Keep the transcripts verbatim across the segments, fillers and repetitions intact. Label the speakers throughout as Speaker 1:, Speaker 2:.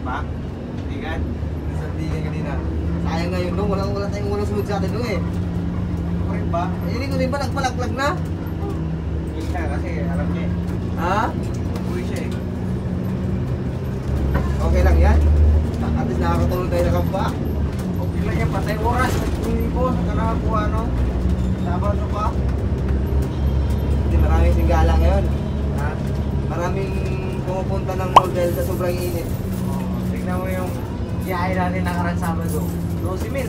Speaker 1: pa? Bigan?
Speaker 2: Sa bigan kanina. Sayang ngayon doon, walang wala tayong walang sumunod sa atin doon eh.
Speaker 1: Ako rin ba?
Speaker 2: Eh, hindi ko rin ba nagpalaglag na?
Speaker 1: Hindi siya kasi alam niya eh.
Speaker 2: Ha?
Speaker 1: Uwi siya eh.
Speaker 2: Okay lang yan? At least nakakatulong tayo na kampa.
Speaker 1: Okay lang yan, patay oras. Hindi po, saka nakakuha no. Sabado pa.
Speaker 2: Hindi, maraming singgala ngayon.
Speaker 1: Ha?
Speaker 2: Maraming pumupunta ng mall dahil sa sobrang init.
Speaker 1: Oh, tignan mo yung biyahe natin nakaraan Sabado. twelve mil.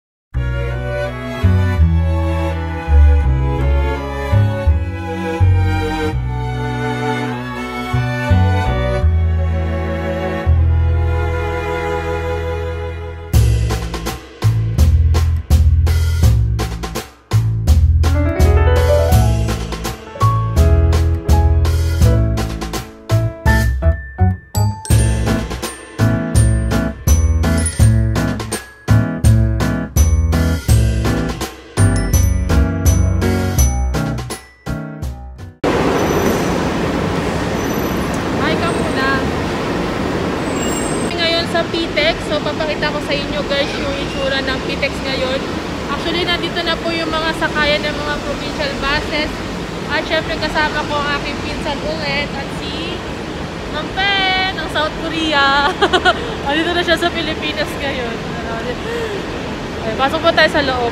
Speaker 3: Sa Pitex, so papakita ko sa inyo guys yung itsura ng Pitex ngayon. Actually, nandito na po yung mga sakayan ng mga provincial buses. At syempre kasama ko ang aking pinsan ulit at si Ma'am Pen ng South Korea. Andito na siya sa Pilipinas ngayon. Okay, pasok po tayo sa loob.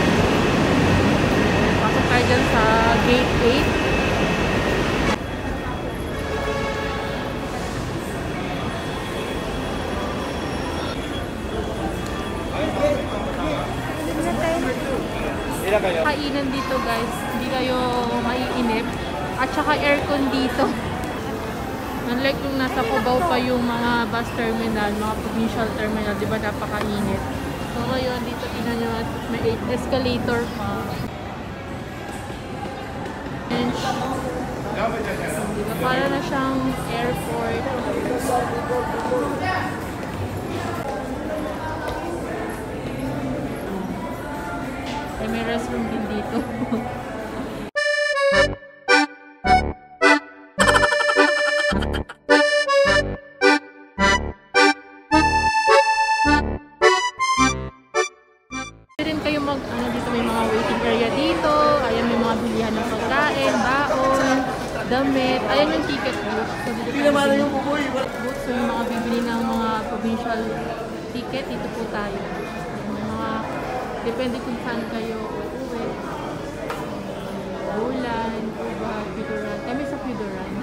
Speaker 3: Pasok tayo dyan sa gate eight. Kainan dito guys, hindi kayo maiinip at saka aircon dito. Unlike yung nasa Cubao pa yung mga bus terminal, mga provincial terminal, di ba napakainit. So ngayon dito tingnan nyo at may escalator pa. Bench. Diba para na siyang airport. Ay, may restroom din dito. Rin kayo mag, ano dito may mga waiting area dito. Ayan may mga bilihan ng pagkain, baon, damit. Ayan yung ticket booth. So dito tayo yung booth. So yung mga bibili ng mga provincial ticket, dito po tayo. Depende kung saan kayo uuwi. Bulan, Uba, Pidoran. Kami sa Pidoran.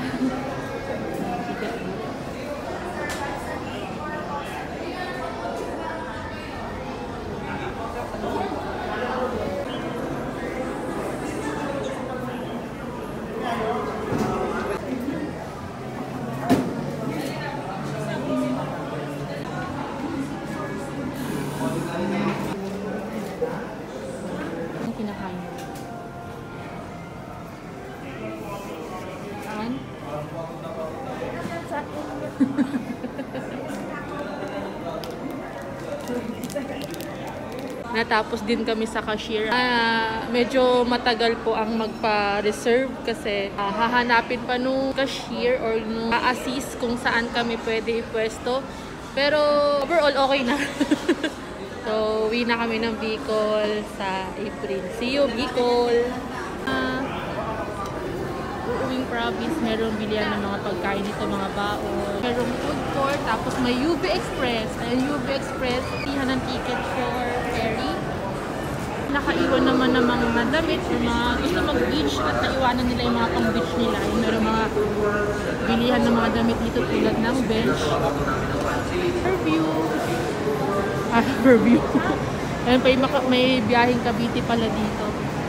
Speaker 3: Natapos din kami sa cashier. Uh, medyo matagal po ang magpa-reserve kasi uh, hahanapin pa nung cashier or nung a-assist kung saan kami pwede ipwesto. Pero overall okay na. So uwi na kami ng Bicol sa April. See you Bicol! Uh, uuwing province, merong bilihan ng mga pagkain dito, mga baon. Merong food court, tapos may U B Express. Ayan, U B Express, tihan ng ticket for ferry. Nakaiwan naman ng mga damit, yung mga gusto mag-beach at naiwanan nila yung mga pang-beach nila. Yung meron mga bilihan ng mga damit dito tulad ng bench. Fairview. Ah, Fairview. Ayan pa yung may biyaheng Cavite pala dito.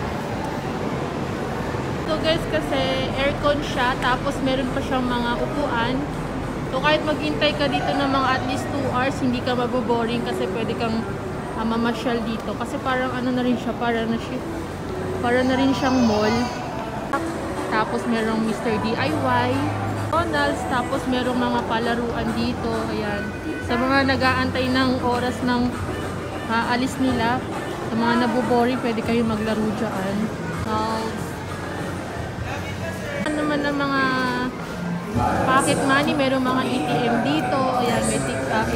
Speaker 3: So guys, kasi aircon siya, tapos meron pa siyang mga upuan. So kahit maghintay ka dito ng mga at least two hours, hindi ka maboboring kasi pwede kang uh, mamasyal dito. Kasi parang ano na rin siya, parang na siya, parang na rin siyang mall. Tapos merong Mister D I Y, McDonald's, tapos merong mga palaruan dito. Ayan. Sa mga nag-aantay ng oras ng uh, alis nila, sa mga naboboring, pwede kayo maglaro dyan. So, naman ng mga pocket money, merong mga A T M dito. Ayan, may, uh,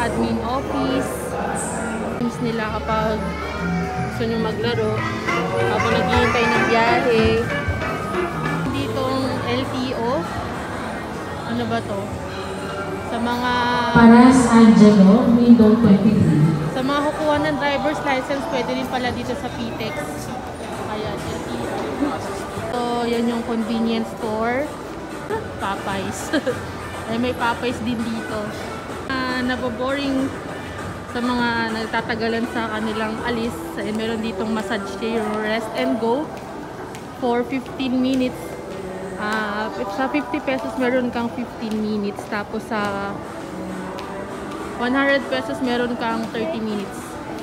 Speaker 3: admin office. Games nila kapag gusto nyo maglaro. Habang naghihintay ng biyahe. Ditong L T O. Ano ba to? Sa mga...
Speaker 4: Paras Angelo, window twenty-three.
Speaker 3: Sa mga kukuha ng driver's license, pwede rin pala dito sa P T E X. Ayan, L T O. So, yan yung convenience store. Popeyes. Ay, may Popeyes din dito. Uh, naboboring sa mga nagtatagalan sa kanilang alis. Ay, meron ditong massage chair, rest and go for fifteen minutes. Uh, sa fifty pesos meron kang fifteen minutes. Tapos sa one hundred pesos meron kang thirty minutes.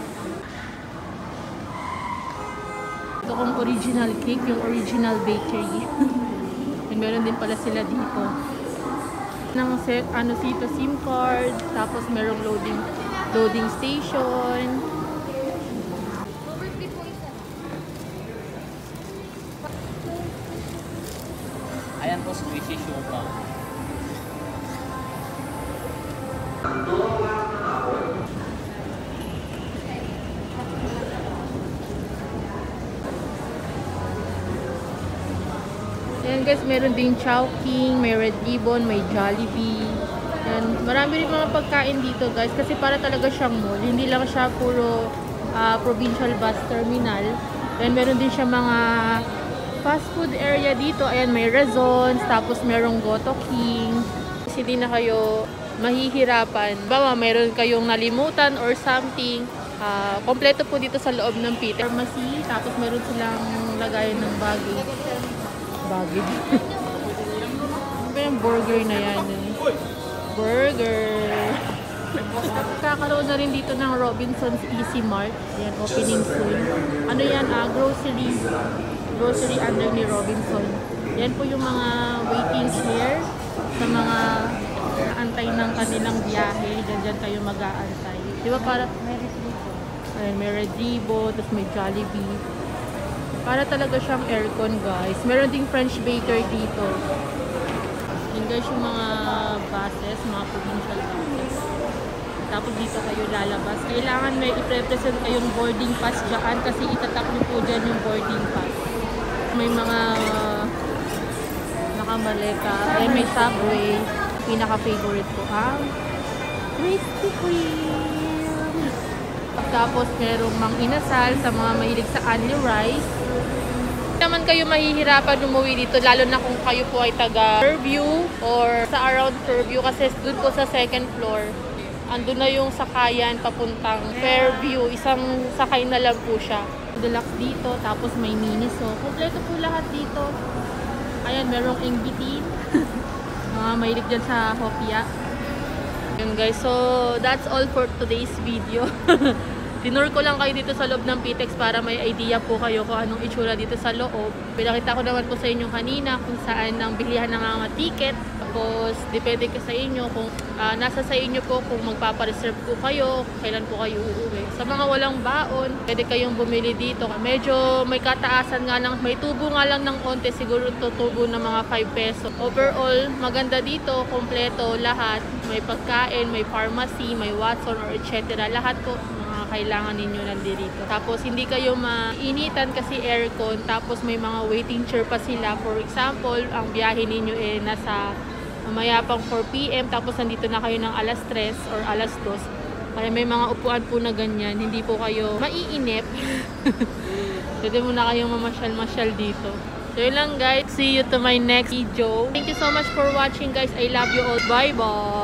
Speaker 3: Ito kong original cake, yung original bakery. And meron din pala sila dito. Ng set, ano dito, SIM card. Tapos merong loading loading station.
Speaker 5: Ayan po, squishy sugar.
Speaker 3: Ayan guys, meron ding Chowking, may Red Ribbon, may Jollibee. Ayan, marami rin mga pagkain dito guys kasi para talaga siyang mall. Hindi lang siya puro uh, provincial bus terminal. Ayan, meron din siya mga fast food area dito. Ayan, may Razons, tapos merong Goto King. Kasi hindi na kayo mahihirapan. Bawa, meron kayong nalimutan or something. Uh, kompleto po dito sa loob ng P T E X Pharmacy. Tapos meron silang lagayan ng baggage. Baggage. Ano ba yung burger na yan? Burger! Kakaroon na rin dito ng Robinson's Easy Mart. Ayan, opening soon. Ano yan? Ah, grocery. Grocery under ni Robinson. Yan po yung mga waiting chair sa mga naantay ng kanilang biyahe. Diyan dyan kayo mag-aantay. Di ba para Ayan, may Red Ribbon, tapos may Jollibee. Para talaga siyang aircon guys. Meron ding French baker dito. Yan guys yung mga buses, mga provincial buses. Tapos dito kayo lalabas. Kailangan may i-represent kayong boarding pass dyan kasi itatak nyo po dyan yung boarding pass. May mga nakamaleka. Eh, may Subway. Pinaka-favorite ko ang Krispy Kreme. Tapos merong Mang Inasal sa mga mahilig sa only rice. Hindi naman kayo mahihirapan umuwi dito lalo na kung kayo po ay taga Fairview or sa around Fairview kasi dun po sa second floor. Andun na yung sakayan papuntang Fairview. Isang sakay na lang po siya. Deluxe dito, tapos may Miniso. Kompleto po lahat dito. Ayan, merong Ingbitin. Mga mahilig dyan sa Hopia. Yun guys, so that's all for today's video. Tinur ko lang kayo dito sa loob ng P T E X para may idea po kayo kung anong itsura dito sa loob. Pinakita ko naman po sa inyo kanina kung saan ang bilihan ng mga ticket. Tapos, depende ka sa inyo kung uh, nasa sa inyo po kung magpapareserve po kayo, kailan po kayo uuwi. Sa mga walang baon, pwede kayong bumili dito. Medyo may kataasan nga lang, may tubo nga lang ng konti, siguro tutubo ng mga five pesos. Overall, maganda dito, kompleto, lahat. May pagkain, may pharmacy, may Watson or et cetera. Lahat po mga kailangan ninyo nandito. Tapos, hindi kayo mainitan kasi aircon. Tapos, may mga waiting chair pa sila. For example, ang biyahe ninyo eh nasa mamaya pang four p m tapos nandito na kayo ng alas tres or alas dos. Kaya may mga upuan po na ganyan. Hindi po kayo maiinip. Pwede mo na kayong mamasyal-masyal dito. So yun lang guys. See you to my next video. Thank you so much for watching guys. I love you all. Bye bye.